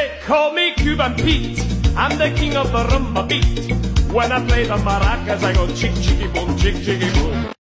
They call me Cuban Pete. I'm the king of the rumba beat. When I play the maracas, I go chick, chicky, boom, chick, chicky, boom.